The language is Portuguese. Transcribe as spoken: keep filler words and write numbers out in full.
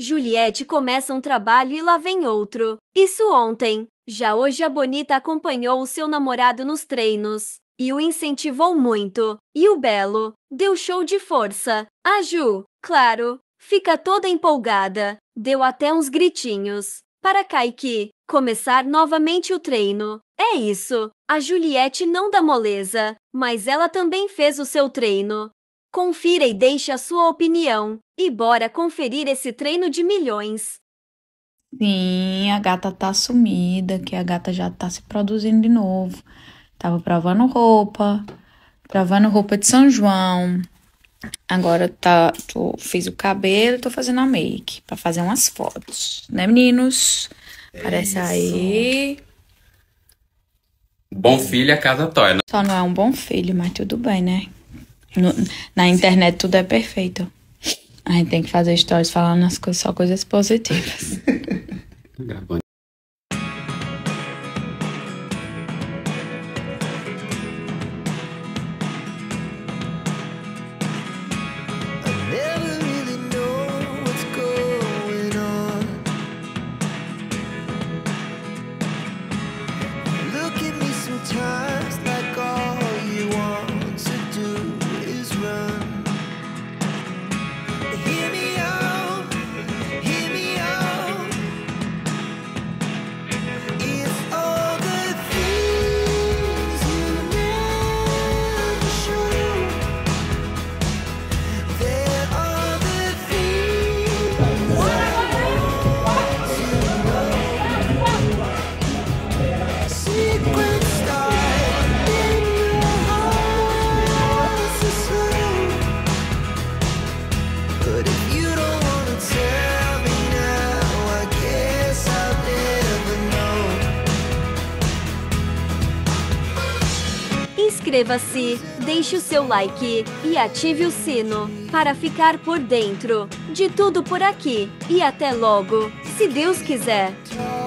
Juliette começa um trabalho e lá vem outro. Isso ontem. Já hoje a Bonita acompanhou o seu namorado nos treinos e o incentivou muito. E o Belo deu show de força. A Ju, claro, fica toda empolgada. Deu até uns gritinhos para Kaique começar novamente o treino. É isso. A Juliette não dá moleza, mas ela também fez o seu treino. Confira e deixe a sua opinião. E bora conferir esse treino de milhões. Sim, a gata tá sumida, que a gata já tá se produzindo de novo. Tava provando roupa, provando roupa de São João. Agora tá, tô, fiz o cabelo, tô fazendo a make pra fazer umas fotos, né, meninos? É Parece isso. aí. Bom filho, a casa torna. Só não é um bom filho, mas tudo bem, né? No, na internet tudo é perfeito. A gente tem que fazer stories falando as coisas, só coisas positivas. Inscreva-se, deixe o seu like e ative o sino para ficar por dentro de tudo por aqui. E até logo, se Deus quiser.